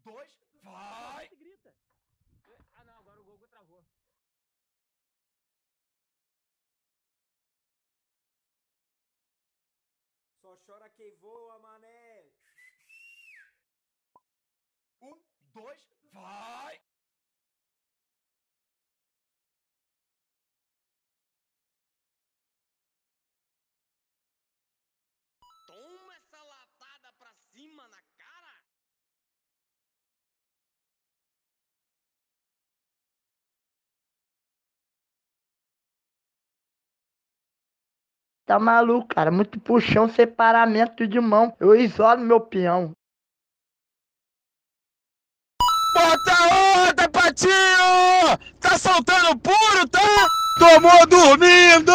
dois, vai! Grita. Ah, não, agora o Gogo travou. Só chora quem voa, mané. Dois, vai! Toma essa latada pra cima na cara! Tá maluco, cara? Muito puxão, separamento de mão. Eu isolo meu peão. Bota outra, Patinho! Tá soltando puro, tá? Tomou dormindo!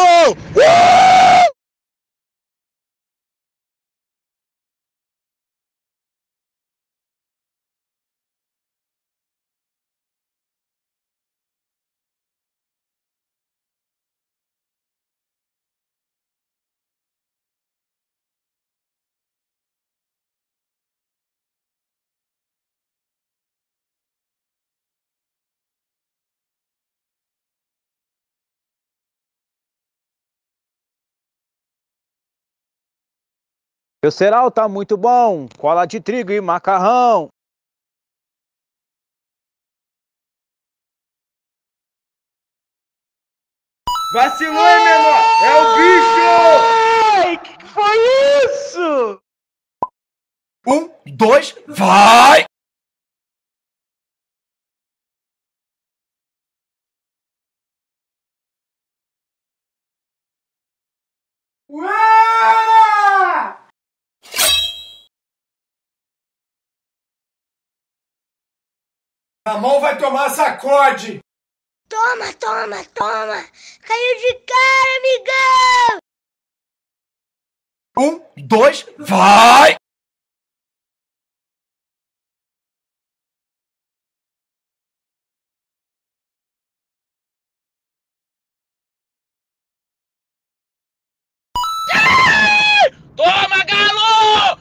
Meu cereal tá muito bom, cola de trigo e macarrão. Vacilou, hein, menor? É o bicho! Ai, que foi isso? Dois, vai! Ué! A mão vai tomar sacode! Toma, toma, toma! Caiu de cara, amigão! Dois, vai! Toma, galo!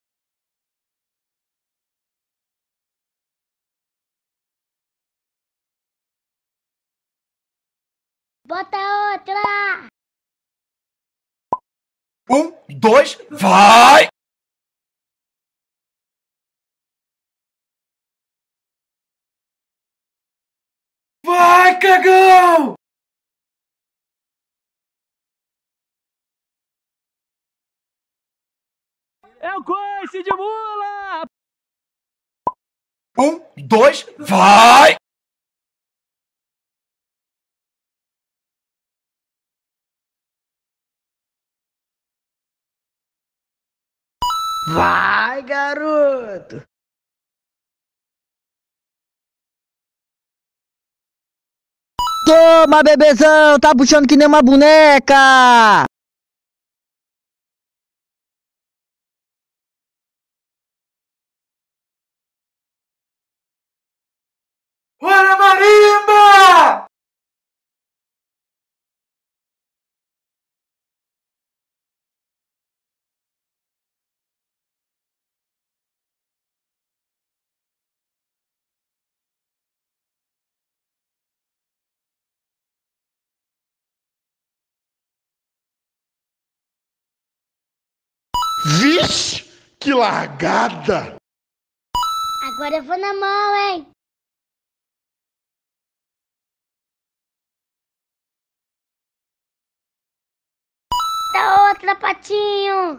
Bota outra! Dois, vai! Vai, cagão! É o coice de mula! Dois, vai! Vai, garoto. Toma, bebezão, tá puxando que nem uma boneca. Bora, marimba! Vixe, que largada! Agora eu vou na mão, hein? Dá outra, patinho!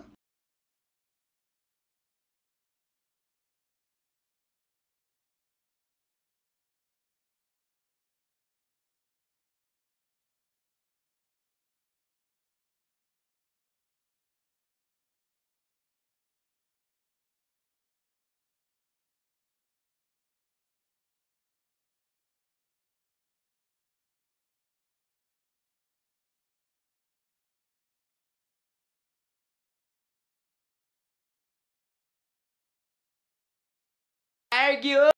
Ergue